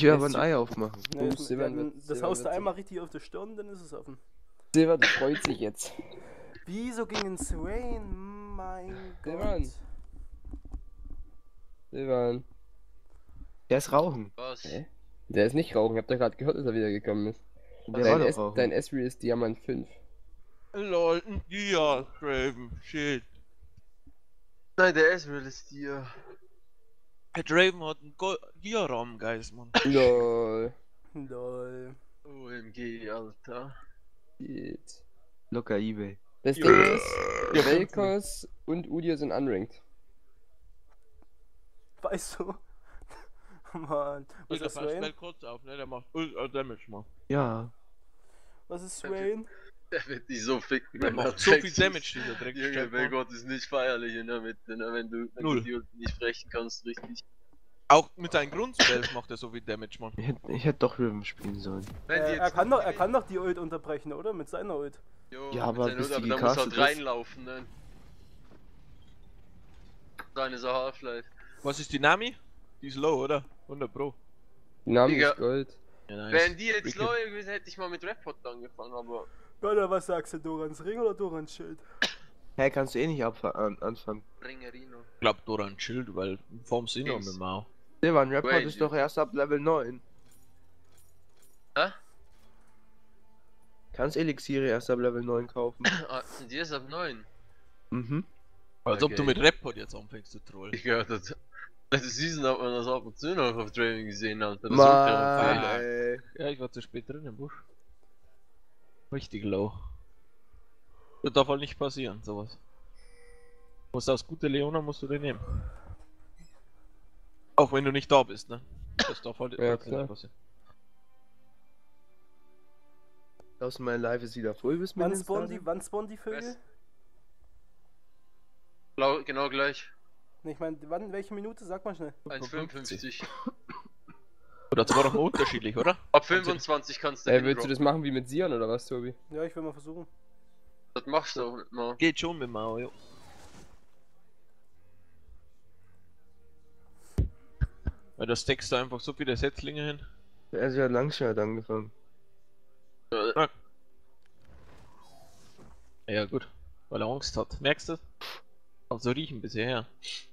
will aber ein Ei aufmachen. Ne, Oh, Silvan das haust du einmal richtig auf die Stirn, dann ist es offen. Silvan freut sich jetzt. Wieso gegen Swain? Mein Silvan. Gott. Silvan. Der ist rauchen. Was? Hä? Der ist nicht rauchen, ich hab doch gerade gehört, dass er wieder gekommen ist. Der war doch rauchen. Dein Esri ist Diamant 5. Lol, ein Dia, Draven, shit. Nein, der Ezreal ist dir. Der Draven hat einen Dia-Raum, Geist, Mann. Lol. Lol. OMG, Alter. Geht. Locker Ebay. Das Ding ist, Velkos und Udyr sind unranked. Weißt du? Mann. Was Der ist passt schnell Swain? kurz auf, ne? Der macht Ultra Damage, Mann. Ja. Was ist Swain? Der wird dich so ficken, Der wenn macht er so viel Dreck Damage, ist. dieser Junge, Dreckstern. Belgott ist nicht feierlich in der Mitte, ne? Wenn du Null. die Ult nicht brechen kannst, richtig. Auch mit seinen Grundspells macht er so viel Damage, Mann. Ich hätte doch Riven spielen sollen. Wenn die Er kann doch die Ult unterbrechen, oder? Mit seiner Ult. Jo, Ja, mit aber seiner bis Ult, die aber da muss gecastet halt ist- reinlaufen, ne? Seine ist Half-Life. Was ist die Nami? Die ist low, oder? 100 Pro. Name Digga. ist Gold. Ja, nice. Wenn die jetzt Wicked. low gewesen, hätte ich mal mit Rapport angefangen, aber. Oder was sagst du, Dorans Ring oder Dorans Schild? Hä, kannst du eh nicht anfangen. Ringerino. Ich glaub Doran Schild, weil vorm Sinn noch Dings. mit Mau. Silvan, Rapport Wait, ist doch erst ab Level 9. Hä? Kannst Elixiere erst ab Level 9 kaufen. Ah, die ist ab 9. Mhm. Als ob Okay. du mit Rapport jetzt anfängst zu trollen. Ich gehört, das. Letzte Season hat man das ab und zu noch auf Training gesehen, Alter. Das Mann, Ultra- ey. Ja, ich war zu spät drin im Busch. Richtig low. Das darf halt nicht passieren, sowas. Musst aus gute Leona musst du den nehmen. Auch wenn du nicht da bist, ne? Das darf halt Ja, nicht klar. passieren. Draußen mein Live ist wieder voll bis Wann spawnen die Vögel? Was? Blau, genau gleich. Ne, ich meine, wann, welche Minute? Sag mal schnell. 1,55. Oder zwar doch mal unterschiedlich, oder? Ab 25 kannst du Willst du hindroppen. das machen wie mit Sion oder was, Tobi? Ja, ich will mal versuchen. Das machst du auch nicht mal. Geht schon mit Mau, jo. Weil da steckst du einfach so viele Setzlinge hin. Also hat langsam halt angefangen. Ja gut, weil er Angst hat. Merkst du? Kannst du riechen bisher her.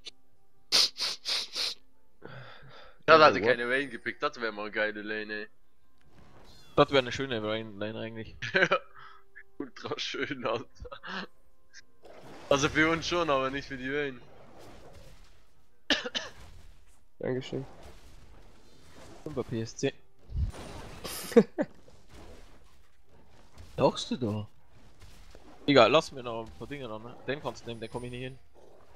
Ja, da hat er keine Vayne gepickt, das wäre mal eine geile Lane, ey. Das wäre eine schöne Line eigentlich. Ultra schön, Alter. Also für uns schon, aber nicht für die Vayne. Dankeschön. Und bei PSC. Lachst du da? Egal, lass mir noch ein paar Dinge an, ne? Den kannst du nehmen, den komm ich nicht hin.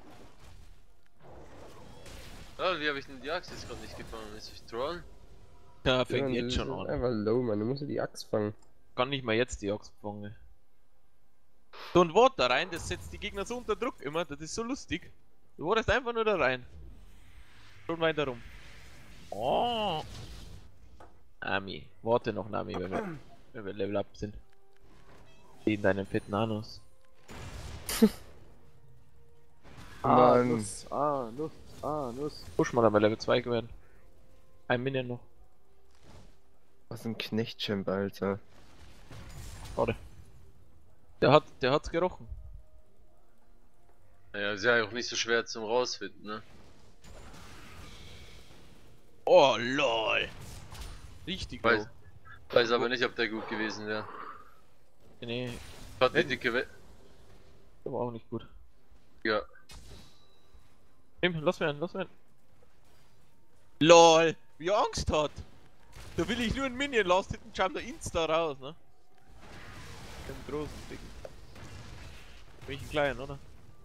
Ja, wie habe ich denn die Axt jetzt gerade nicht gefangen? Ist ich trollen? Ja, fängt Silvan, jetzt du schon bist an. einfach low, Mann. Du musst ja die Axt fangen. Kann nicht mal jetzt die Axt fangen. So ein Wort da rein, das setzt die Gegner so unter Druck immer, das ist so lustig. Du wartest einfach nur da rein. Schon weiter rum. Oh. Nami. Warte noch, Nami, wenn wir Level up sind. Geh in deinen fetten Anus. Mann. Nuss, Nuss. Push mal, aber Level 2 werden. Ein Minion noch. Was ein Knechtchamp, Alter. Schade. Der hat's gerochen. Naja, ist ja auch nicht so schwer zum rausfinden, ne? Oh lol. Richtig Weiß, low. weiß aber nicht, ob der gut gewesen wäre. Nee, Hat die dicke aber auch nicht gut. Ja. Nimm, lass mir einen. LOL, wie er Angst hat. Da will ich nur einen Minion lassen, hinten jumpt der Insta raus, ne? Den großen Dicken. Bin ich ein kleinen, oder?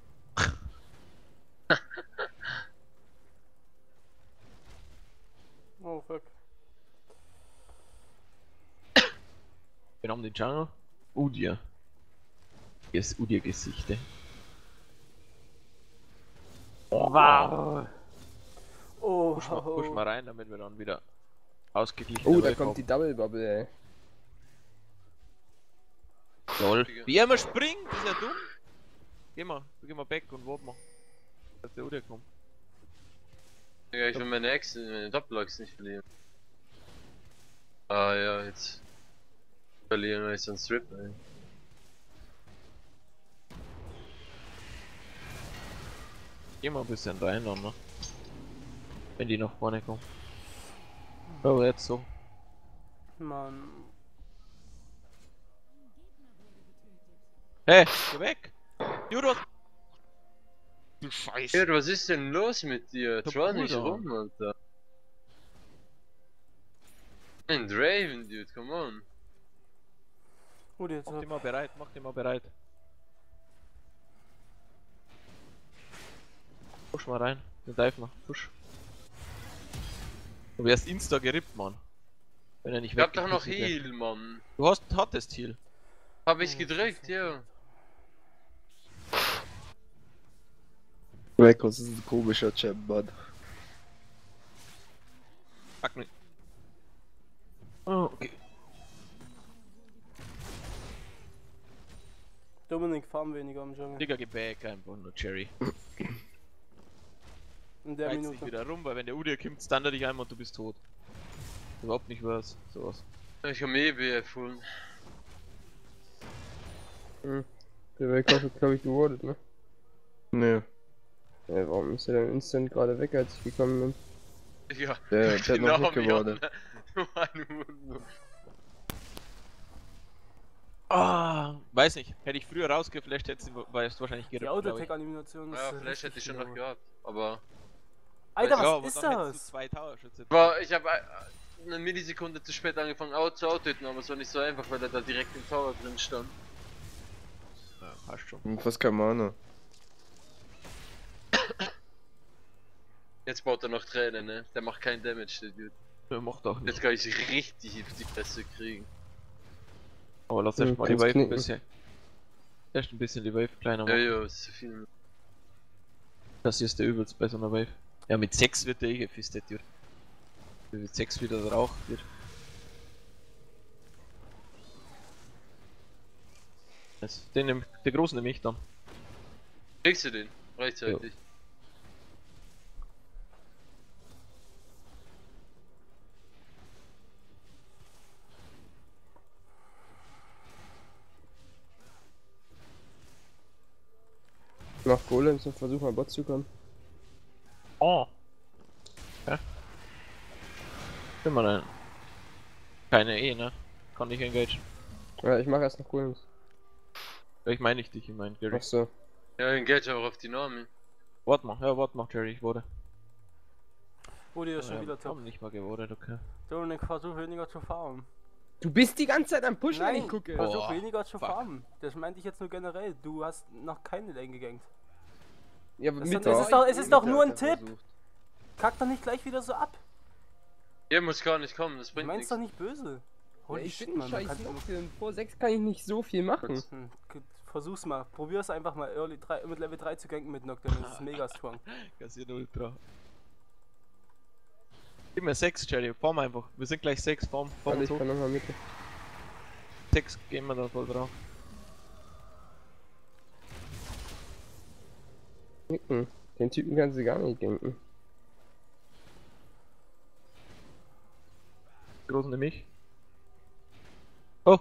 Oh fuck. Wir haben den Jungle. Udyr. Hier ist Udyr-Gesichte. Wow. Oh, Push mal rein, damit wir dann wieder ausgeglichen Oh, da kommt die Double Bubble, ey. LOL. Wie er immer springt, ist ja dumm. Geh mal back und wart mal. Dass der Udyr kommt. Ja, ich will meine Doppelachs nicht verlieren. Ah ja, jetzt verlieren wir jetzt einen Strip, ey. Geh mal ein bisschen rein dann, ne? Wenn die nach vorne kommen. Aber jetzt so. Mann. Hey, geh weg! Judo! Du Scheiße! Ja, was ist denn los mit dir? Der Troll nicht Bruder. rum, Alter. Ein Draven, dude, come on. Udi, jetzt Mach dich mal bereit, mach dich mal bereit. Push mal rein, den Dive mal, push. Du wärst insta gerippt, Mann. Wenn er nicht Ich hab doch noch weggekriegt hätte. Heal, Mann. Du hattest Heal. Hab ich gedrückt, ja. Records ist ein komischer Champ, Mann. Fuck me. Oh, okay. Dominik, farm weniger am Jungle. Digga, geh back einfach nur, Cherry. In der Reiz dich Minute. wieder rum, weil wenn der Udir kommt, stunt er dich einmal und du bist tot. Überhaupt nicht was, sowas. Ich hab mir BF holen. Der Weltkampf wird, glaube ich, gewordet, ne? Nee, Ja, warum ist er denn instant gerade weg, als ich gekommen bin? Ja, der hat noch nicht wie geworden. Mann. Ah, weiß nicht. Hätte ich früher rausgeflasht, hätte sie wahrscheinlich Die gerippt, glaub ich. Autotech-Animation ist. Ja, vielleicht hätte ich schon noch gehabt, aber... Alter, Ja, was aber ist dann hättest du das? 2 Tower-Schütze. Ich habe eine Millisekunde zu spät angefangen zu autotöten, aber es war nicht so einfach, weil er da direkt im Tower drin stand. Ja, passt schon. Und was kann Mana? Jetzt baut er noch Tränen, ne? Der macht keinen Damage, der Dude. Der macht auch nicht. Jetzt kann ich richtig auf die Fresse kriegen. Aber lass Ja, erst mal die kannst Wave ein knicken. bisschen. Erst ein bisschen die Wave kleiner Ja, machen. ja, ist zu viel. Das hier ist der übelst bei so einer Wave. Ja, mit 6 wird der eh gefistet, Dude. Wenn mit 6 wieder raucht wird. Der Großen nehme ich dann. Kriegst du den? Rechtzeitig. Ich mach Golems und versuch mal Bot zu kommen. Oh! Ja. Immer rein. Keine ne? Kann nicht engage. Ja, ich mach erst noch Golems. Ich meine nicht dich, ich meine Gary. Ach so. Ja, den geht auch auf die Namen. Warte mal, ja, warte mal, Jerry, ich wurde. Udi ist schon Ja, wieder top. komm, nicht mal gewordet, okay. Dominik, versuch weniger zu farmen. Du bist die ganze Zeit am Pushen, wenn Nein, ich gucke. versuch Boah, weniger zu fuck. farmen. Das meinte ich jetzt nur generell. Du hast noch keine Lane gegankt. Ja, aber Das mit es ist doch nur ein Mitte hat er Tipp. versucht. Kack doch nicht gleich wieder so ab. Ihr muss gar nicht kommen, das Ich bringt mein's nichts. doch nicht böse. Ja, Holy ich shit, bin ein Mann, man scheiß kann- Noxe. Vor 6 kann ich nicht so viel machen. Versuch's mal. Probier's einfach mal Early 3, mit Level 3 zu ganken mit Nocturne. Das ist mega strong. Kassiert Ultra. Gib mir 6, Jerry, form einfach. Wir sind gleich 6, form Warte, ich so. kann nochmal mit. 6 gehen wir da voll drauf. Nicken. Den Typen kannst du gar nicht denken. Großen nehme ich. Oh!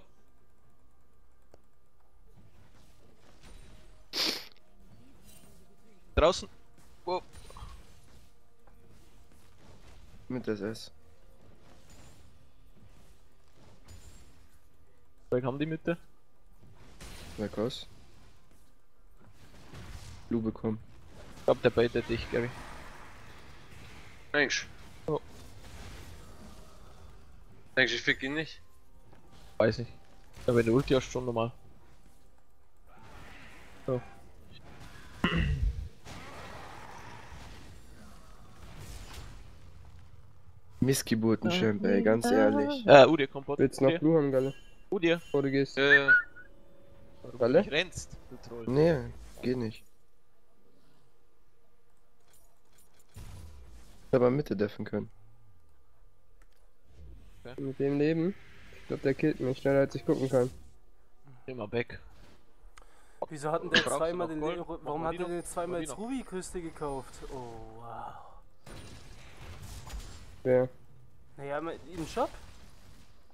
Draußen. Wow. Mit SS. Wir haben die Mitte. Records. Blue bekommen. Ich glaub, der baitet dich, Gary. Mensch. Oh. Denkst du, ich fick ihn nicht? Weiß nicht. Ja, wenn du Ulti hast, schon normal. So. Missgeburten-Champ, ey, ganz ehrlich. Udir kommt bot. Willst du noch Blue haben, Galle? Udir. Bevor du gehst. Warum Galle? du nicht rennst, du Troll. Nee, geht nicht. Ich aber Mitte deffen können. Mit dem Leben. Ich glaube, der killt mich schneller, als ich gucken kann. Immer weg. Wieso hatten der Brauchst du zweimal noch den Gold? Warum Mach hat mal er die denn noch. zweimal Mach die jetzt noch. Ruby-Küste gekauft? Oh wow. Wer? Naja, im Shop?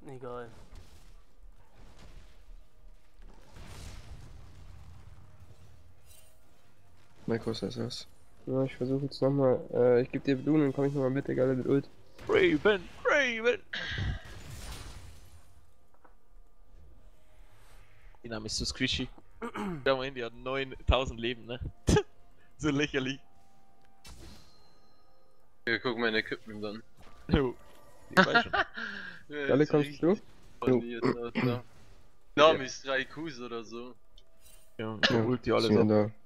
Egal. Melkos SS. Ja, ich versuche jetzt nochmal. Ich gebe dir Blumen, dann komme ich nochmal mit, egal mit Ult. Raven, Raven! Die Name ist so squishy. Der am Ende hat 9000 Leben, ne? So lächerlich. Ja, guck meine Equipment an. Jo. Ich weiß schon. Ja, Alle ist kommst richtig du? funniert, Alter. Name ist 3 Qs oder so. Ja, Ja, Ulti alles sind wir ab. da.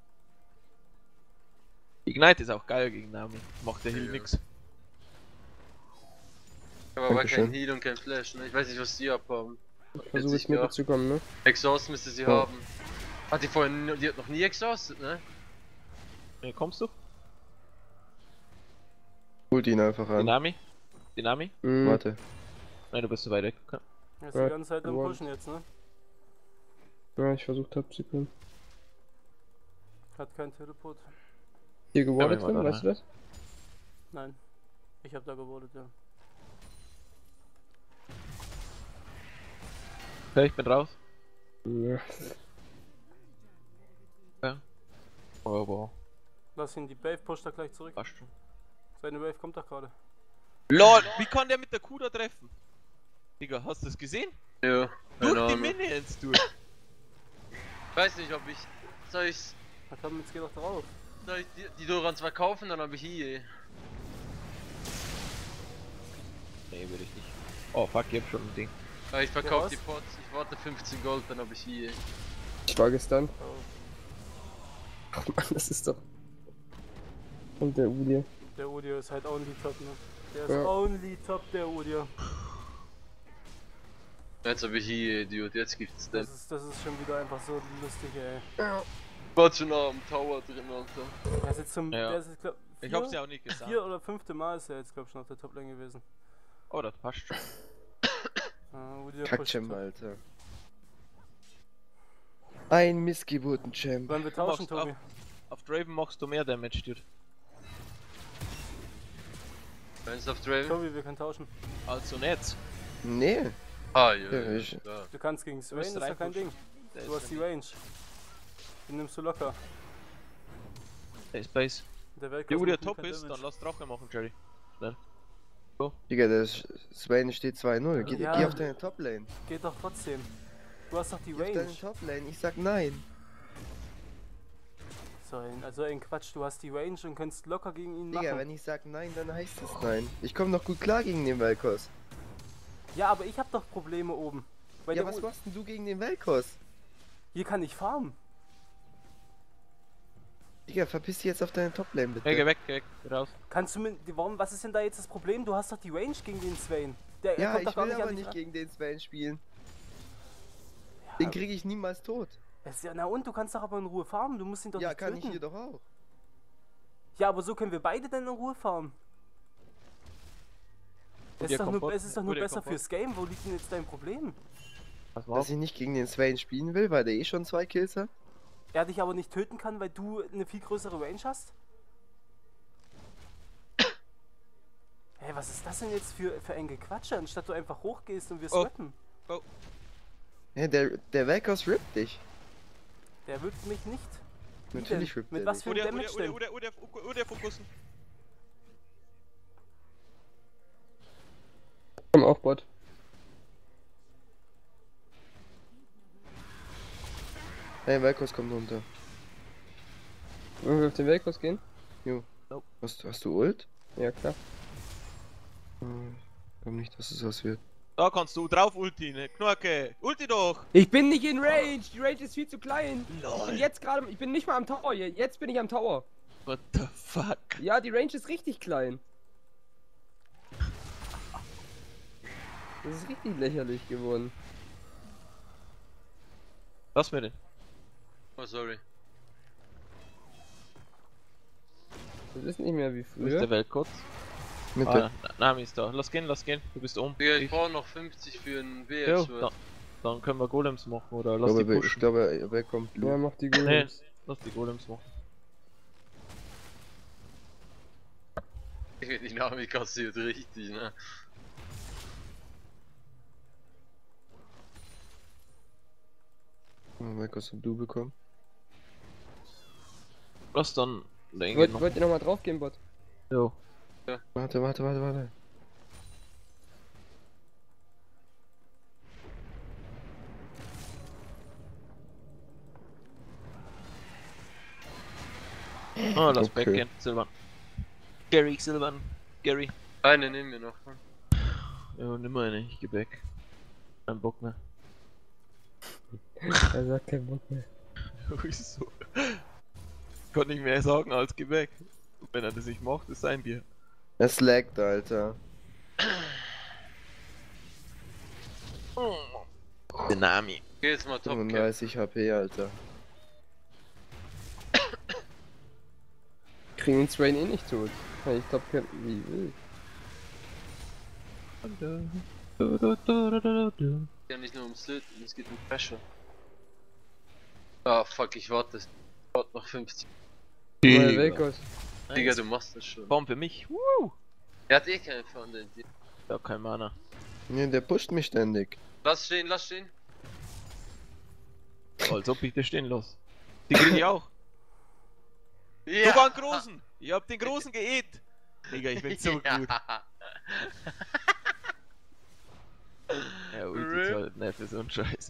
Ignite ist auch geil gegen Nami. Macht der Heal Ja. nix. Aber Dankeschön. kein Heal und kein Flash, ne? Ich weiß nicht, was die abhaben. Ich versuche jetzt sicher. mitzukommen, ne? Exhaust müsste sie Ja. haben. Hat die vorhin, die hat noch nie exhausted, ne? Kommst du? Holt ihn einfach an. Dynami? Dynami? Mhm. Warte. Nein, du bist so weit weg. Okay. Er ist Ja, die ganze Zeit am gewonnen. Pushen jetzt, ne? Ja, ich versucht hab zu können. Hat kein Teleport. Hier gewartet Ja, wir drin, waren weißt du das? Nein. Ich hab da gewotet, ja. Okay, ich bin raus. Ja. Oh, wow. Lass ihn, die Wave pusht da gleich zurück. Passt schon. Seine Wave kommt doch gerade. LOL, wie kann der mit der Kuh da treffen? Digga, hast du das gesehen? Ja, Durch keine die Ahnung. Minions durch. Weiß nicht, ob ich. Soll ich Na komm, jetzt geh doch drauf. die Dorans verkaufen, dann habe ich hier. Nee, will ich nicht. Oh fuck, ich hab schon ein Ding. Aber ich Ja, verkaufe was? die Pots, ich warte 15 Gold, dann habe ich hier. Ich war gestern. Oh. Ach man, das ist doch. Und der Udir. Der Udir ist halt only top, ne? Der ist Ja. only top, der Udir. Jetzt habe ich hier, Idiot, jetzt gibt's den. Das ist schon wieder einfach so lustig, ey. War schon noch am Tower drin, Alter. Der ist jetzt zum. Ja. Der ist jetzt, glaub, Ich hab's ja auch nicht gesagt. 4 oder 5. Mal ist er jetzt, glaub ich, schon auf der Toplane gewesen. Oh, das passt schon. Udir Kackchamp, pusht. Alter. Ein missgeburten Champ. Wollen wir Du tauschen, machst Tobi? Auf Draven machst du mehr Damage, Dude. Eins auf Draven. Tobi, wir können tauschen. Also nicht. Nee. Ah, ja, Ja, ja, ich- ja. Du kannst gegen Swain, musst das ist ja kein Ding. reinpushen. Der Du hast die Range. Den nimmst du locker. Der ist Base. Der Welt Ja, wo der top ist, dann lass Drache machen, Jerry. Digga, der Swain steht 2-0. Geh, Ja. geh auf deine Toplane. Geht doch trotzdem. Du hast doch die Geh auf deine Range. Toplane. Ich sag nein. Also ein Quatsch, du hast die Range und kannst locker gegen ihn Digga, machen. wenn ich sag nein, dann heißt es nein. Ich komm doch gut klar gegen den Velkos. Ja, aber ich hab doch Probleme oben. Weil Ja, der was U- machst denn du gegen den Velkos? Hier kann ich farmen. Digga, verpiss dich jetzt auf deine Toplane, bitte. Hey, geh weg, geh raus. Kannst du mit. Warum, was ist denn da jetzt das Problem? Du hast doch die Range gegen den Swain. Der Ja, kommt ich doch gar will nicht aber an dich nicht ran. gegen den Swain spielen. Den kriege ich niemals tot. Das ist ja, na und, du kannst doch aber in Ruhe farmen. Du musst ihn doch Ja, nicht kann ich töten. hier doch auch. Ja, aber so können wir beide dann in Ruhe farmen. Es ihr ist doch nur, Komfort? es ist doch nur Oder ihr besser Komfort? fürs Game. Wo liegt denn jetzt dein Problem? Pass mal Dass auf. ich nicht gegen den Swain spielen will, weil der eh schon 2 Kills hat. Er dich aber nicht töten kann, weil du eine viel größere Range hast? Hey, was ist das denn jetzt für ein Gequatsche, anstatt du einfach hochgehst und wir Oh. swappen? Ja, der Velkos rippt dich. Der wirkt mich nicht. Wie Natürlich denn? rippt Mit er was dich. für einem Damage denn? Oder fokussen. Komm auf, Bot. Hey, Velkos kommt runter. Wollen wir auf den Weltkurs gehen? Hast du Ult? Ja, klar. Ich glaube nicht, dass es was wird. Da kannst du drauf Ulti, ne? Knorke. Ulti doch. Ich bin nicht in Range! Die Range ist viel zu klein! Lol. Und jetzt gerade, ich bin nicht mal am Tower. Jetzt bin ich am Tower. What the fuck? Ja, die Range ist richtig klein. Das ist richtig lächerlich geworden. Was mir denn? Oh, sorry. Das ist nicht mehr wie Wo ist der früher. Weltkotz? Mitte. Nami ist da. Lass gehen. Du bist oben. Digga, ich brauche noch 50 für einen Ja, BS. dann können wir Golems machen oder Ich lass die glaube, ich pushen. glaube, wer kommt Ja, Blue? mach die Nee, Golems. lass die Golems machen. Die Dynamik kassiert richtig, ne? Was hast du bekommen? Was dann? Wollt ihr nochmal drauf gehen, Bot? Jo. Warte. Oh, lass Okay. Backend, Silvan. Gary, Silvan. Gary. Eine nehmen wir noch. Ne? Ja, nimm mal eine, ich geh back. Kein Bock mehr. Er sagt keinen Bock mehr. Wieso? Kann nicht mehr sagen als geh back. Wenn er das nicht macht, ist sein Bier. Es laggt, Alter. Dynami. Geh jetzt mal Top Cap. 35 HP, Alter. Kriegen uns Rain eh nicht tot. Kann ich Top campen wie wild. Ja, nicht nur ums Löten, es geht um Pressure. Ah, fuck, ich warte. Warte noch 50. Mal weg aus. Digga, du machst das schon. Baum für mich. Woo! Er hat eh keine Foundation. Ja, kein Mana. Nee, der pusht mich ständig. Lass stehen, lass stehen. Als ob ich das stehen lasse. Die krieg ich auch. Ja! Sogar einen großen! Ich hab den großen geäht! Digga, ich bin so gut. Ja, Ulti zahlt nicht für so einen Scheiß.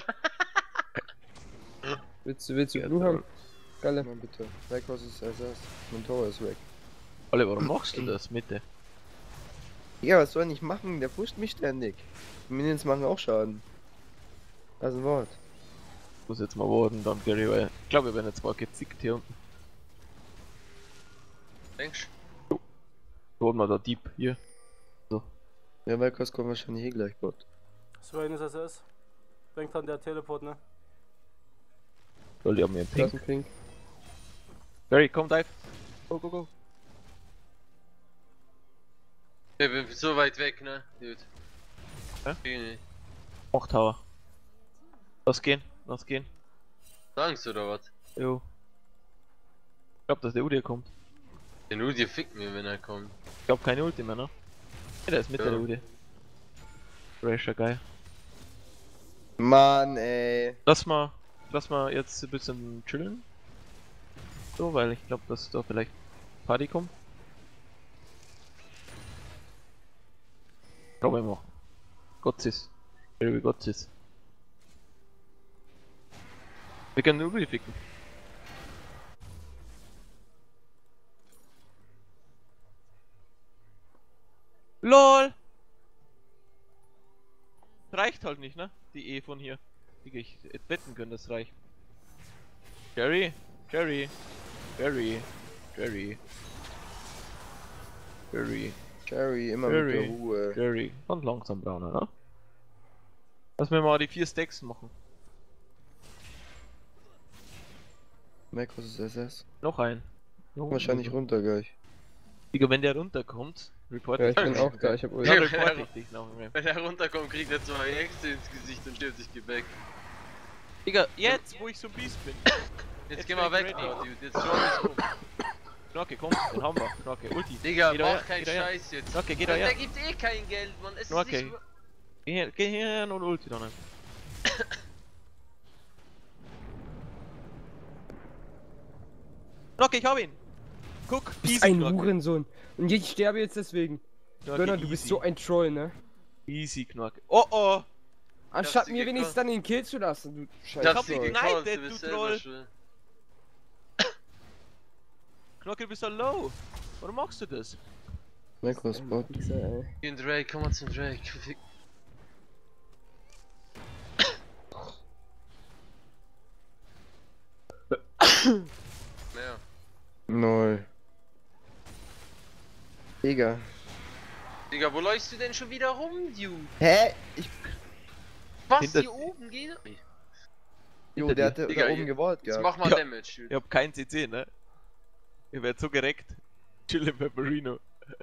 Willst du Blue haben? Galle. Mal bitte. Weg aus ist SS. Mein Tor ist weg. Alle, warum machst du das? Mitte. Ja, was soll ich machen? Der pusht mich ständig. Die Minions machen auch Schaden. Das ist ein Wort. Ich muss jetzt mal warten, dann Gary, weil ich glaube, wir werden jetzt mal gezickt hier unten. Denkst Holen wir da Dieb hier. Ja, Velkos kommt wahrscheinlich eh gleich Bot. Swain ist SS. Denkt an der Teleport, ne? Soll die haben mir einen Das Pink. ist ein Pink. Gary, komm, dive. Go, go, go. Ich bin so weit weg, ne? Dude. Hä? Geh nicht. Mach Tower. Lass gehen, lass gehen. Angst oder was? Jo. Ich glaub, dass der Udir kommt. Der Nudi fickt mir, wenn er kommt. Ich glaub keine Ulti mehr, ne? Ja, der ist mit Ja. der Udir. Rasher, geil. Mann, ey. Lass mal jetzt ein bisschen chillen. So, weil ich glaube, dass da vielleicht Party kommt. Glaube ich mal. Gottis. Wie Gottis. Wir können nur ficken. LOL! Reicht halt nicht, ne? Die E von hier. Die ich wetten können, das reicht. Jerry? Jerry? Jerry? Jerry? Jerry? Jerry, immer mit Jerry. der Ruhe. Jerry? Und langsam brauner, ne? Lass mir mal die 4 Stacks machen. Velkos ist SS. Noch ein. Wahrscheinlich runter gleich. Digga, wenn der runterkommt, report Ja, ich ich bin auch da, ich hab Ult. Dann report ich dich noch mehr. Wenn er runterkommt, kriegt er 2 Äxte ins Gesicht und stirbt sich weg. Digga, jetzt wo ich so Beast bin. Jetzt geh mal weg, ready. Dude. Jetzt schau mich um. Knocke, komm, den haben wir. Knocke, Ulti. Digga, Geh da mach her, keinen geh da her. Scheiß jetzt. Knocke, geh da Der her. gibt eh kein Geld, Mann. Es Okay. ist nicht... Geh her und Ulti dann einfach. Knocke, ich hab ihn. Guck, Du bist easy ein Knocke. Hurensohn. Und ich sterbe jetzt deswegen. Knocke, Gönner, du bist easy. so ein Troll, ne? Easy Knocke. Oh oh! Anstatt sie mir wenigstens gekonnt. dann den Kill zu lassen, du Ich Scheiße. hab sie ihn gekauft, geknightet, du bist du selber Troll. schuld. Knocke, du bist so low. Warum machst du das? Velkos Bot. Ey. Geh in Drake, komm mal zum Drake. Fick- Ja. Null. Digga. Digga, wo läufst du denn schon wieder rum, Dude? Hä? Was, Hinter- hier oben geht? Jo, Hinter der dir. hatte Digga, da oben gewollt Jetzt gehabt. mach mal Ja. Damage, Ich Dude. hab kein CC, ne? Ich werd so gereckt. Chill im Pepperino.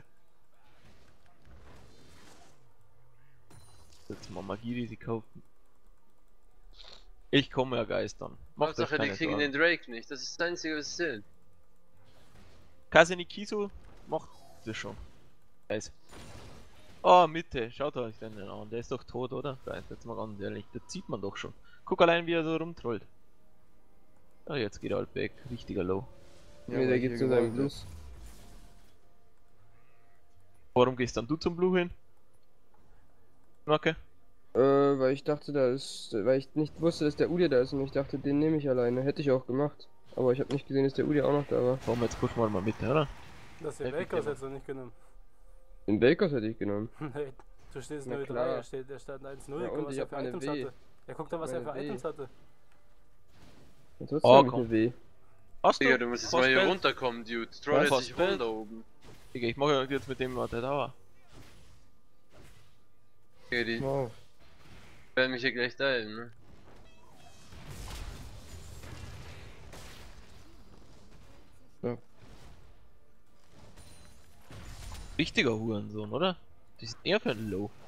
Jetzt mal Magie, die sie kaufen. Ich komme ja geistern. Macht euch Hauptsache, die keine kriegen Sorgen. den Drake nicht. Das ist das einzige, was zählt. Kaseni Kiso macht das schon. Nice. Oh, Mitte. Schaut euch den an. Der ist doch tot, oder? Da ist jetzt mal ganz ehrlich. Das sieht man doch schon. Guck allein, wie er so rumtrollt. Ah, jetzt geht er halt weg. Richtiger Low. Ja, Nee, weil der hier geht zu seinem gewartet. Plus. Warum gehst dann du zum Blue hin? Okay. Weil ich dachte, weil ich nicht wusste, dass der Udi da ist und ich dachte, den nehme ich alleine. Hätte ich auch gemacht. Aber ich habe nicht gesehen, dass der Udi auch noch da war. Komm, jetzt pushen wir mal mit, oder? Das ist der Helf ich dir Bakers mal. jetzt noch nicht genommen. Den Bakers hätte ich genommen. Nee, du stehst Na 0-3, klar. er stand 1-0, Ja, guck, und was ich er hab für eine Items W. hatte. Ja, guck doch, was er Meine für W. Items hatte. Und trotzdem Oh, hab ich komm. eine W. Hast du? Digga, du musst jetzt mal hier runterkommen, Dude. Troll Was? sich runter oben. Digga, ich mache jetzt mit dem der Dauer. Okay, die Wow. werden mich hier gleich teilen, ne? Richtiger Hurensohn, oder? Die sind eher für ein Low.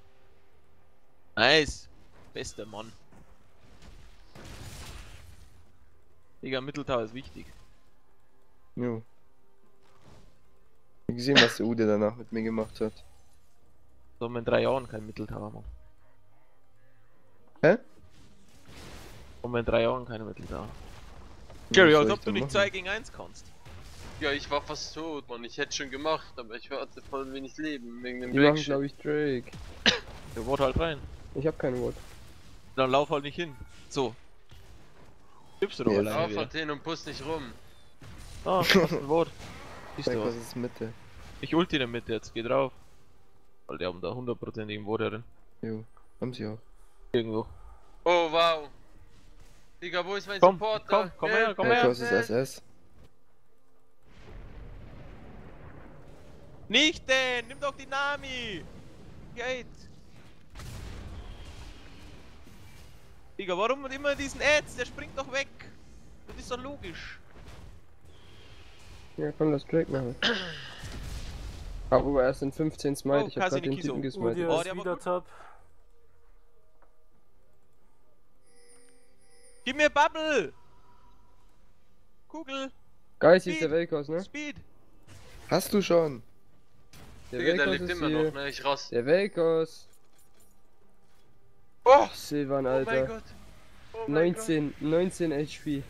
Nice. Bester Mann. Digga, Mitteltower ist wichtig. Jo. Ich hab gesehen, was der Ude danach mit mir gemacht hat. So haben wir in 3 Jahren kein Mitteltower machen. Hä? Haben wir in 3 Jahren keine Mitteltower. Was Jerry, soll als ich ob du denn nicht machen? 2 gegen 1 kannst. Ja, ich war fast tot, Mann. Ich hätte schon gemacht, aber ich hatte voll wenig Leben wegen dem Die machen, Drake. glaube ich, Drake. Der Wort halt rein. Ich habe kein Wort. Dann lauf halt nicht hin. So. Gibst du doch Ja, alleine Auf wieder. Fontaine und puss nicht rum. Ah, hast ein Wort. Siehst Zeig, du was was? ist Mitte. Ich ulti in der Mitte, jetzt geh drauf. Weil die haben da 100%igen Wort drin. Jo. Haben sie auch. Irgendwo. Oh, wow. Digga, wo ist mein Komm, Supporter? komm her, komm Ja, her. Cross ist SS. Nicht den! Nimm doch die Nami! Geht! Digga, warum immer diesen Ads? Der springt doch weg! Das ist doch logisch. Ja, komm, lass Drake machen. Aber erst in 15 Smite. Oh, Ich hab grad den Kasinikiso. Typen Udi gesmitet. Oh, ist der war wieder gut. top. Gib mir Bubble! Kugel! Guys, hier ist der Speed. Velkos, ne? Speed! Hast du schon? Der Digga, der Velkos lebt ist immer hier. noch, ne? Ich raus. Der Velkos. Oh! Silvan, Oh mein Alter. Gott. Oh mein Gott. 19 HP.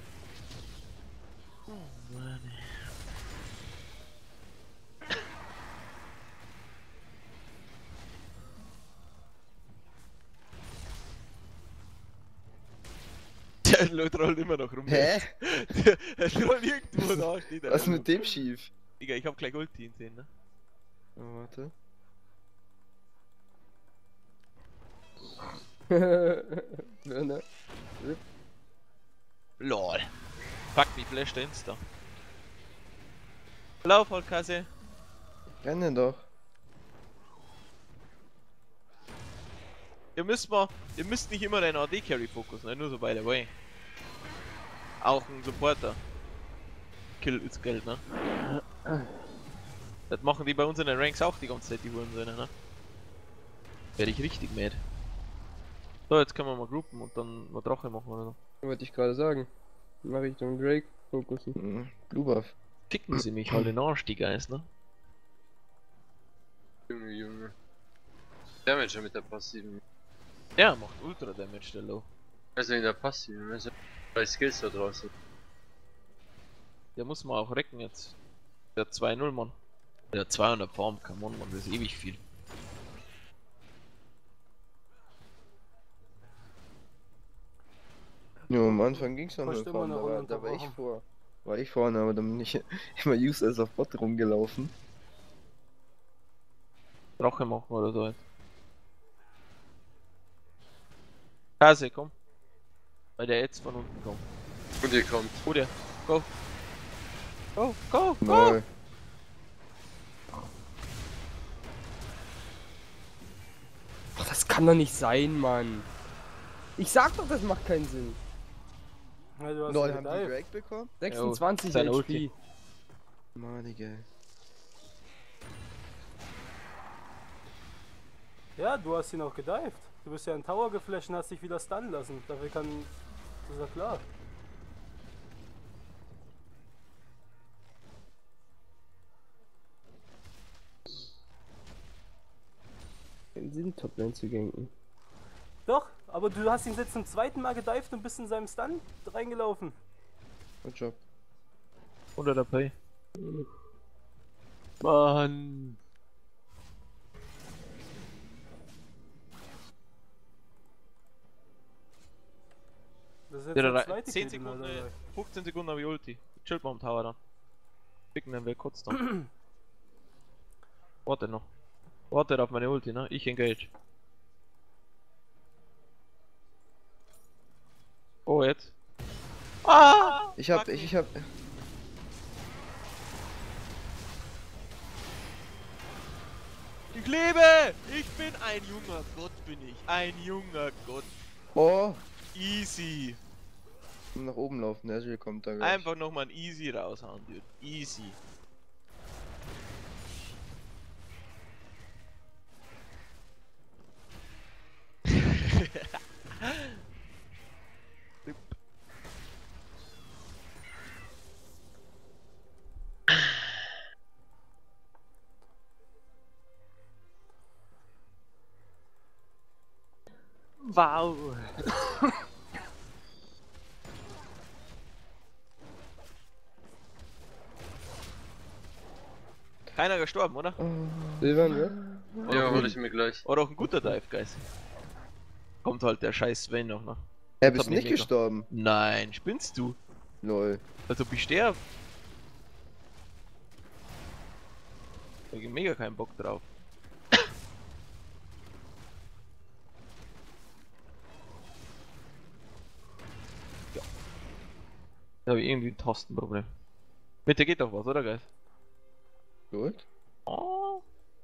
Der trollt immer noch rum. Hä? Der trollt irgendwo da, steht er. Was ist mit dem schief? Digga, ich hab gleich Ulti in 10, ne? Oh, warte. Werner. LOL. Fuck, wie flasht der Insta. Lauf halt, Kasse. Renne doch. Ihr müsst nicht immer deinen AD-Carry fokussen, ne? Nur so by the way. Auch ein Supporter. Kill ist Geld, ne? Das machen die bei uns in den Ranks auch die ganze Zeit, die Hurensöhne, ne? Werde ich richtig mad. So, jetzt können wir mal groupen und dann mal Drache machen oder so. Wollte ich gerade sagen. Mach Richtung Drake fokussen. Mhm. Blue Buff. Ficken sie mich halt in den Arsch, die Guys, ne? Junge, Junge. Damage mit der passiven. Der macht Ultra Damage, der Low. Also in der passiven, also 3 Skills da draußen. Der muss man auch recken jetzt. Der 2-0, Mann. Der 200 Farm, come on, Mann, das ist ewig viel. Jo, am Anfang ging's noch Kannst nur immer vorne, noch da war ich runterbrauchen. vor. War ich vorne, aber dann bin ich immer useless auf Bot rumgelaufen. Drache machen oder so jetzt. Kase, komm. Weil der jetzt von unten kommt. Und ihr kommt. Oh, der. Go. Go, go, go! Mal. Ach, das kann doch nicht sein, Mann. Ich sag doch, das macht keinen Sinn. Ja, du hast Lol, ihn haben die gedived. Drake bekommen? 26 seine HP. Ulti. Mann, Digga. Ja, du hast ihn auch gedived. Du bist ja in Tower geflasht und hast dich wieder stunnen lassen. Dafür kann... Das ist ja klar. Keinen Sinn, Toplane zu ganken. Doch, Aber du hast ihn jetzt zum zweiten Mal gedived und bist in seinem Stun reingelaufen. Good Job. Unter der Pay. Mann. Das ist jetzt Der der da zweite 10 Kill, Sekunden, Alter. 15 Sekunden habe ich Ulti. Chillt mal am Tower dann. Picken dann wir kurz dann. Warte noch. Warte auf meine Ulti, ne? Ich engage. Oh, jetzt. Ah! Ich hab. Ich lebe! Ich bin ein junger Gott, bin ich. Ein junger Gott. Oh! Easy. Nach oben laufen, der Ezreal kommt da gleich. Einfach nochmal ein Easy raushauen, Dude. Easy. Wow. Keiner gestorben, oder? Silvan, ja? Ja, hol ich mir gleich. Oder auch ein guter Dive, Guys. Kommt halt der scheiß Sven noch, ne? Er hab bist mich nicht mega- gestorben. Nein, spinnst du? Lol. Also ich sterb. Ich hab mega keinen Bock drauf. Ja. Da habe ich irgendwie ein Tastenproblem. Mitte geht doch was, oder Guys? Gut. Oh.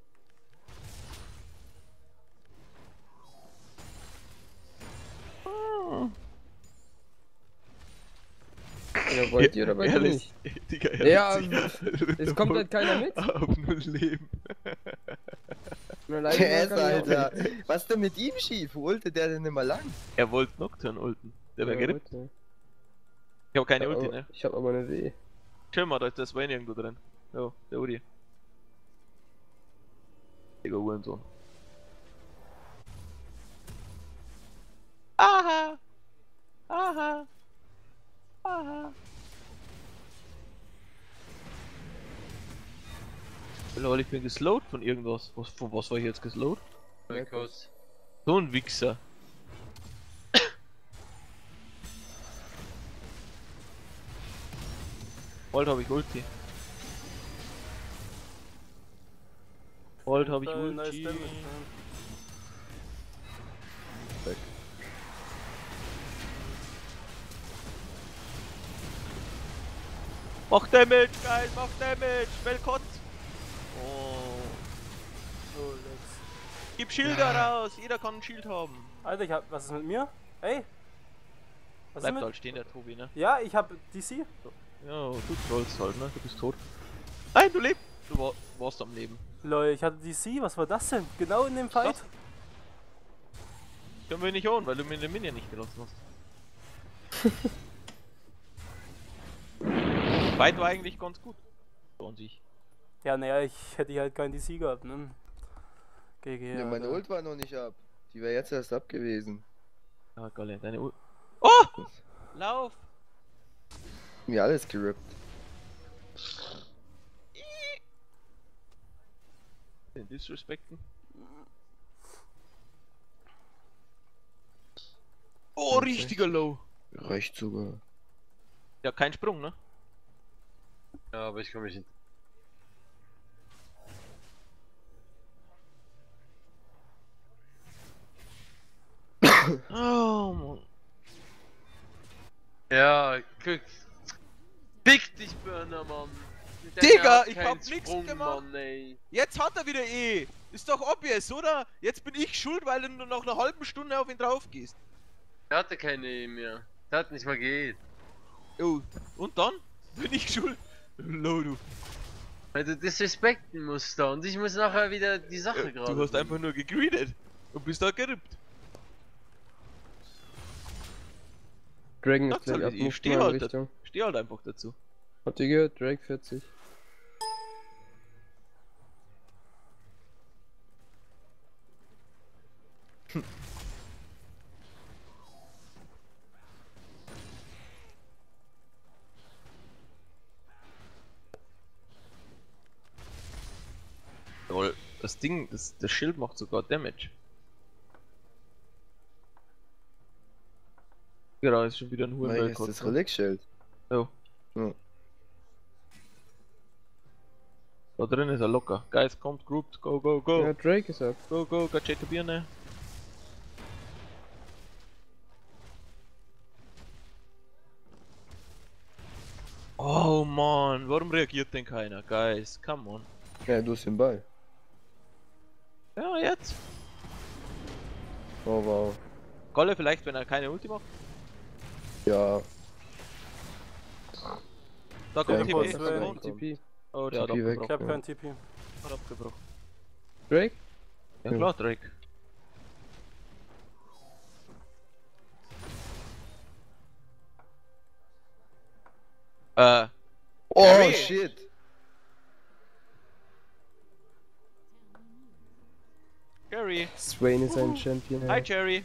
Ja, wollt ihr oder wollt ihr nicht? Digga, Ja, lässt sich es kommt halt keiner mit. auf null Leben. Nur leider Der kann ich auch Alter. Was ist denn mit ihm schief? Wo holte der denn immer lang? Er wollte Nocturne ulten. Der wäre Ja, gerippt. gut, ja. Ich hab keine Ja, Ulti, aber ne? Ich hab aber eine W. Chill mal, da ist der Swain irgendwo drin. Jo, der Udi. Digga, Uhrensohn. Aha! Aha! Aha! Lol, ich bin geslowt von irgendwas. Von was war ich jetzt geslowt? Mein Kurs. So ein Wichser. Bald habe ich Ulti. Bald habe ich Nice Ulti. damage, ja. Mach Damage, geil, mach Damage, Weltkott. Oh. Oh, Lex. Gib Schilder raus, jeder kann ein Schild haben. Alter, was ist mit mir? Ey! Was ist Bleibt mit? halt stehen, der Tobi, ne? Ja, ich hab DC. Ja, du trollst halt, ne? Du bist tot. Nein, du lebst! Du warst am Leben. Lol, ich hatte DC, was war das denn? Genau in dem Fight? Was? Können wir nicht holen, weil du mir den Minion nicht gelassen hast. Fight war eigentlich ganz gut. So an sich. Ja, naja, ich hätte halt kein DC gehabt, ne? GG. Ja, meine Alter. Ult war noch nicht ab. Die wäre jetzt erst ab gewesen. Ja, geil, deine Uhr. Oh! Lauf! Mir alles gerippt. Den Disrespekten. Oh, richtiger Low. Reicht sogar. Ja, kein Sprung, ne? Ja, aber ich komme nicht hin. Oh, Mann. Ja, guck. Fick dich, Burner, Mann. Der Digga, hat ich keinen hab nix Sprung, gemacht. Mann, ey. Jetzt hat er wieder E. Ist doch obvious, oder? Jetzt bin ich schuld, weil du nur nach einer halben Stunde auf ihn drauf gehst. Der hatte keine E mehr. Der hat nicht mal geht. Jo, und dann? Bin ich schuld? Low, du. Weil du disrespekten musst da und ich muss nachher wieder die Sache gerade. Du hast einfach nur gegreedet und bist da gerippt. Dragon ist Sag's gleich halt, ab, ich muss steh mal in halt, Richtung. steh halt einfach dazu. Habt ihr gehört? Drake 40. Das Ding, das Schild macht sogar Damage. Genau, ist schon wieder ein Nein, Hurenwelt. ist das Relikschild. Oh. Ja. Da drin ist er locker. Guys, kommt, grouped, go, go, go. Ja, Drake ist ab. Go, go, Gadget Birne. Oh man, warum reagiert denn keiner? Guys, come on. Ja, du hast den Ball. Ja, jetzt. Oh wow. Golle vielleicht, wenn er keine Ulti macht. Ja. Da kommt Ja, TP. kurz, Da wenn- kommt. TP. Oh, der hat TP weg. Ich abgebrochen. hab kein TP. Hat abgebrochen. Drake? Ja klar, Drake. Oh Gary! shit. Jerry. Swain ist ein Champion. Hi Ja. Jerry.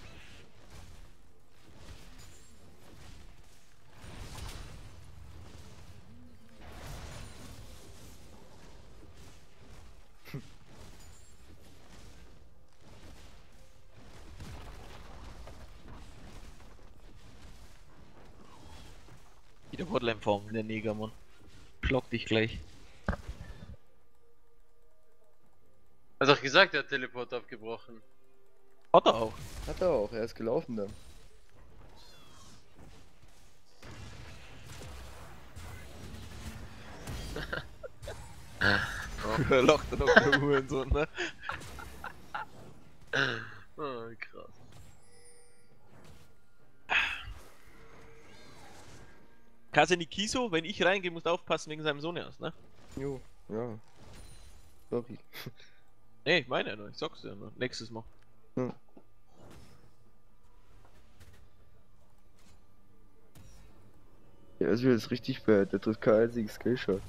Wieder Hotline-Form, der Negermann. Schlag dich gleich. Hat doch gesagt, er hat Teleport abgebrochen. Hat er auch. Hat er auch, er ist gelaufen dann. Lacht er doch der Hurensohn, ne? Oh, krass. Kaseni Kiso, wenn ich reingehe, musst du aufpassen wegen seinem Sohn erst, ne? Jo, ja. Sorry. Ne, ich meine ja nur, ich sag's dir nur. Nächstes Mal. Ja, Ezreal ist richtig bad, der trifft keinen einzigen Skillshot.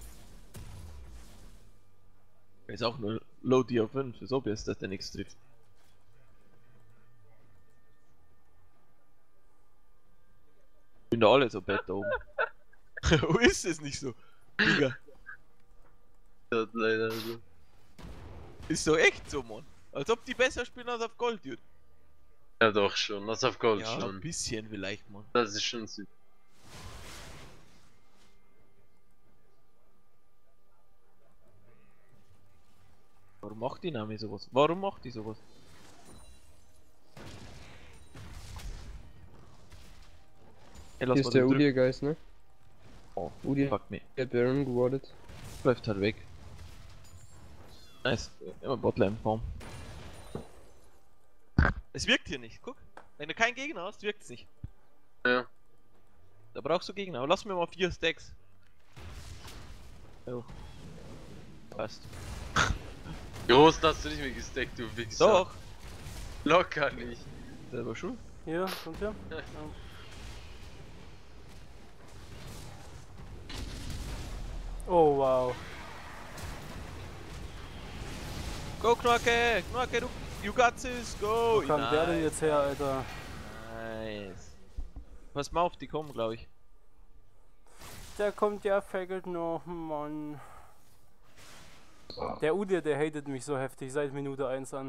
Er ist auch nur Low Tier 5, ist obvious, dass der nichts trifft. Bin da alle so bad da oben. Wo ist es nicht so? Digga. Das hat leider so. Ist so echt so, Mann. Als ob die besser spielen als auf Gold, Dude. Ja doch schon, das auf Gold Ja, ein schon. bisschen vielleicht, Mann. Das ist schon süß. Warum macht die Nami sowas? Warum macht die sowas? Ey, lass Hier mal ist der den drücken. Udir-Geist, ne? Oh, Udir fuck me. hat Baron gewardet. Läuft halt weg. Nice. Immer Botlane-Form. Es wirkt hier nicht, guck. Wenn du keinen Gegner hast, wirkt es nicht. Ja. Da brauchst du Gegner. Aber lass mir mal 4 Stacks. Jo. Passt. Groß hast du nicht mehr gesteckt, du Wichser. Doch. Locker nicht. Selber schuld. Hier, kommt hier. Ja. Oh wow. Go Knorke! Knorke, du, you got this! Go! Wo kam der denn jetzt her, Alter? Nice. Pass mal auf, die kommen, glaube ich. Der kommt ja faggelt noch, Mann. Der Udir, der hatet mich so heftig seit Minute 1 an.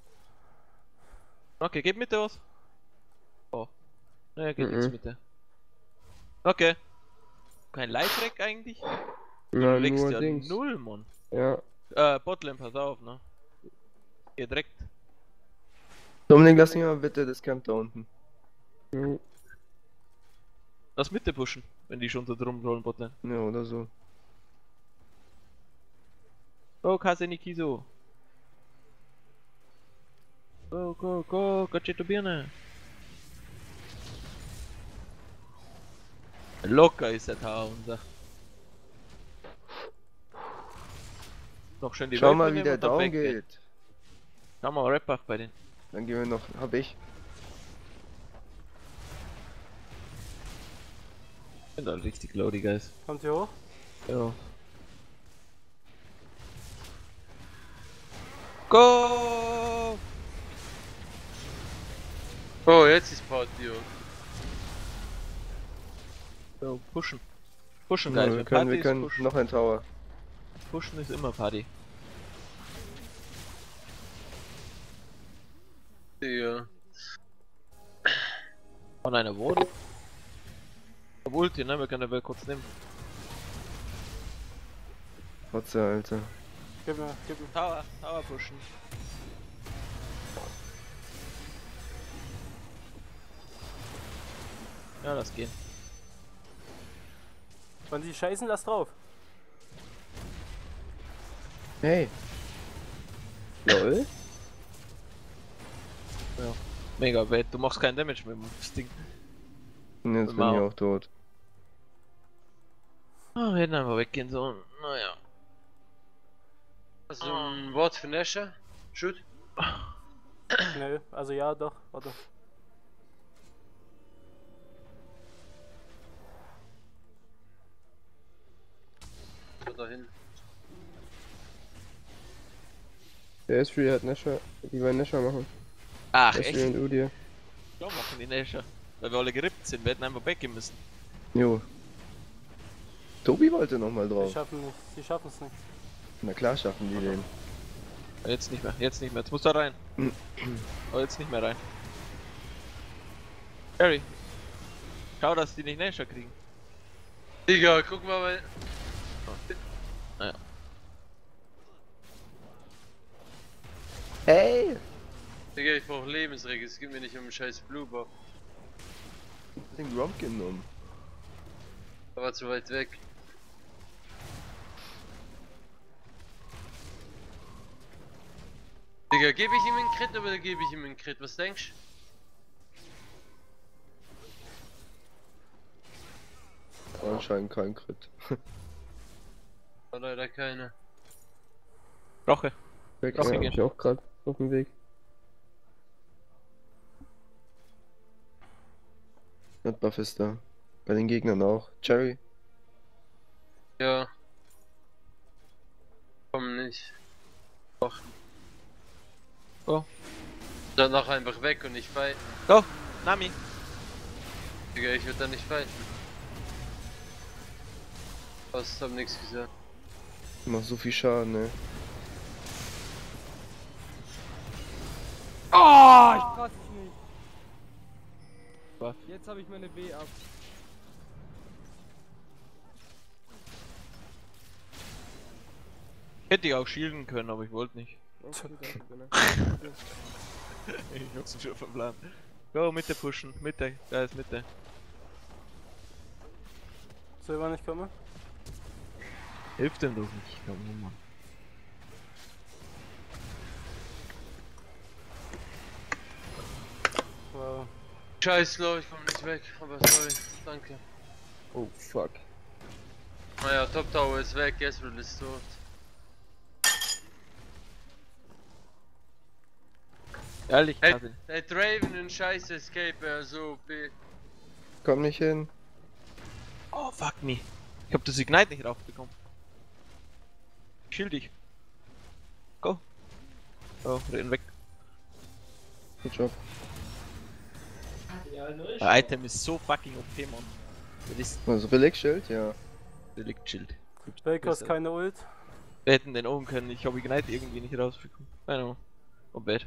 Okay, gib Mitte was. Oh. Naja, geht Mhm. nichts Mitte. Okay. Kein Live-Rack eigentlich? Du Ja, legst nur ja Dings. 0, Mann. Ja. Botlane, pass auf, ne? Hier direkt. Dominik, lass mich mal bitte das Camp da unten. Mhm. Lass Mitte pushen, wenn die schon so drum rollen, Botlane. Ja, oder so. Go, Kaseni Kiso. Go, go, go, Gachetto Birne. Locker ist der Tower, unser. Noch schön die Schau Welt mal, wie mitnehmen der und dann down weggehen. geht. Schau mal, Rap-Buff bei denen. Dann gehen wir noch, hab ich. Sind alle richtig low, die Guys. Kommt hier hoch? Ja. Go! Oh, jetzt ist Party. So, pushen. Pushen, Ja, Guys. wir Wenn können, Party wir ist, können pushen. noch ein Tower. Pushen ist immer Party. Ja. Von einer Ward. Hab Ulti, ne? Wir können den Ball kurz nehmen. Trotzdem, Alter. Gib mir. Tower pushen. Ja, das geht. Wenn sie scheißen, lass drauf. Hey. Lol. Mega bad. Du machst keinen Damage mehr, das Ding. Und jetzt bin ich auch tot. Ah, wir hätten einfach weggehen sollen. Naja. Also ein Wort für Nesher? Shoot. Nö, also ja, doch, warte. So dahin. Der S3 hat Nesher. Die wollen Nesher machen. Ach, S3 echt? und Udir. Ja, machen die Nasher. Weil wir alle gerippt sind, wir hätten einfach weggehen müssen. Jo. Tobi wollte noch mal Sie drauf. schaffen es nicht. Na klar schaffen die den. Jetzt nicht mehr, jetzt nicht mehr. Jetzt muss er rein. Aber jetzt nicht mehr rein. Harry. Schau, dass die nicht Nasher kriegen. Digga, guck mal, weil. Naja. Hey! Digga, ich brauch Lebensregel, es geht mir nicht um einen scheiß Blue Buff. Den Grom genommen. Aber zu weit weg. Digga, gebe ich ihm einen Crit oder gebe ich ihm einen Crit? Was denkst du? Anscheinend kein Crit. War leider keine. Roche. Weg, Roche ja, hab gehen. ich auch gerade auf dem Weg. Notbuff ist da. Bei den Gegnern auch. Cherry. Ja. Komm nicht. Doch. Oh. Danach einfach weg und nicht fighten. Go! Nami! Digga, ich würde da nicht fighten. Was, hab nichts gesagt. Macht so viel Schaden, ne? Oh, ich fass es nicht. Was? Jetzt habe ich meine W ab. Hätte ich auch shielden können, aber ich wollte nicht. Okay, danke. Ich hab's schon verplant. Go, Mitte pushen. Mitte. Da ist Mitte. Silber nicht komme? Hilft dem doch nicht. Komm, oh Mann. Wow. Scheiß Low, ich komm nicht weg, aber sorry, danke. Oh, fuck. Naja, Top Tower ist weg, Ezreal ist tot. Ehrlich, Hey, Cousin. hey Draven ein scheiß Escape, so OP. Komm nicht hin. Oh, fuck me. Ich hab das Ignite nicht raufbekommen. Shield dich. Go. Oh, renn weg. Gut Job. Das Item ist so fucking OP, Mann. Das ist Also Relic-Schild, ja. Relikt Shield. Baker ist keine Ult. Wir hätten den oben können, ich habe Ignite irgendwie nicht rausbekommen. Keine Ahnung. Oh, bad.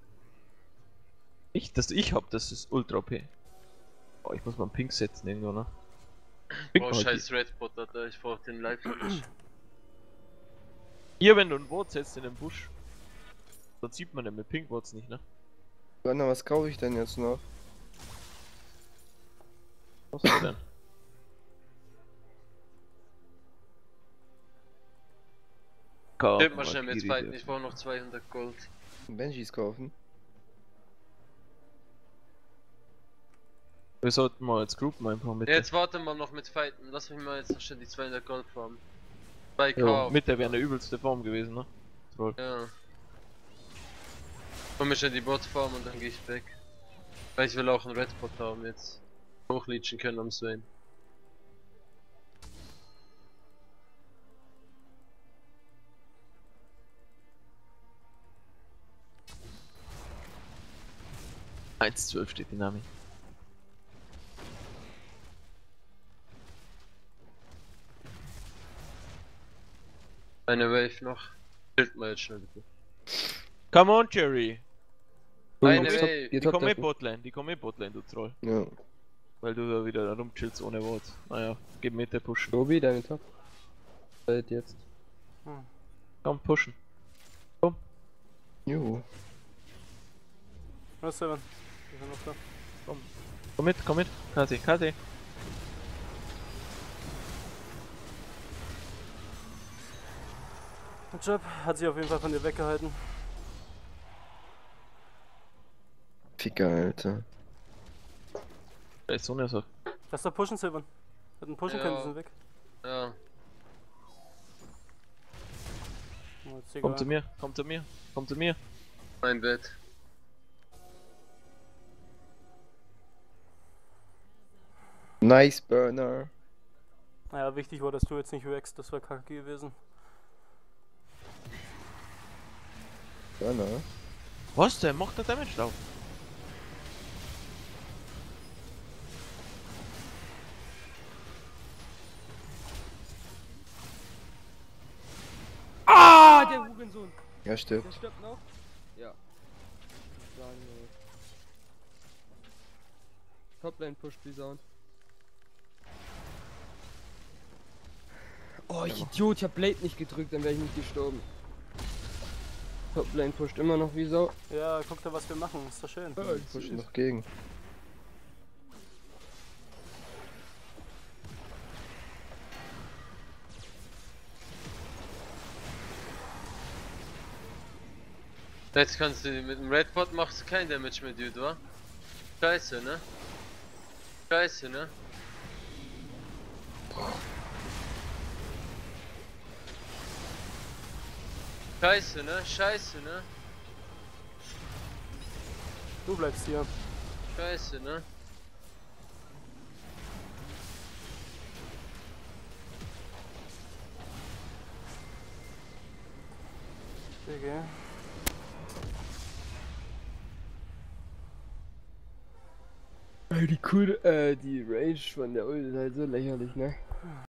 Ich, das ich hab, das ist ultra OP. Oh, ich muss mal einen Pink setzen irgendwo, ne? Pink Oh mal scheiß Redbot, Alter, ich brauch den Live nicht. Hier, wenn du ein Wort setzt in den Busch, dann sieht man den mit Pink Worts nicht, ne? Warte, was kaufe ich denn jetzt noch? Was ist denn? Stimmt mal schnell mit fighten, ich brauch noch 200 Gold. Benjis kaufen? Wir sollten mal als Group mal ein paar mit. Jetzt warte mal noch mit fighten, lass mich mal jetzt noch schnell die 200 Gold farmen. Bei Ja, Kauf. Mitte wäre eine übelste Form gewesen, ne? Troll. Ja. Komm ich in die Bot farmen und dann geh ich weg. Weil ich will auch einen Redbot haben jetzt. Hochleechen können am Swain. Eins 12 steht die Nami. Eine Wave noch. Schild mal jetzt schnell bitte. Come on, Jerry! Eine Top- Wave. ihr Die Top kommen mit decken. Botlane, die kommen mit Botlane, du Troll. Ja. Weil du da wieder rumchillst ohne Wort. Naja, gib mit der pushen. Tobi, deine Top. Seit jetzt. Komm, pushen. Jo. Was, Seven? Wir sind noch da. Komm mit. Kasi. Good Job. Hat sich auf jeden Fall von dir weggehalten. Ficker, Alter. Da ist so eine so. Lass da pushen, Seven. Hätten pushen Ja. können, die sind weg. Ja. Oh, jetzt Komm egal. zu mir. Mein Bett. Nice Burner. Naja, wichtig war, dass du jetzt nicht wächst, das wäre kacke gewesen. Burner? Was denn? Macht der Damage drauf? Ah, der Hurensohn! Ja, stirbt. Der stirbt noch? Ja. Toplane Push Sound. Oh, ich Idiot, ich hab Blade nicht gedrückt, dann wäre ich nicht gestorben. Toplane pusht immer noch wie Sau. Ja, guck da, was wir machen, ist doch schön. Pushen noch gegen. Jetzt kannst du mit dem Redbot machst du kein Damage mehr, Dude, wa? Scheiße, ne? Scheiße, ne? Scheiße, ne? Scheiße, ne? Du bleibst hier. Scheiße, ne? Okay. Die Range von der Ult ist halt so lächerlich, ne?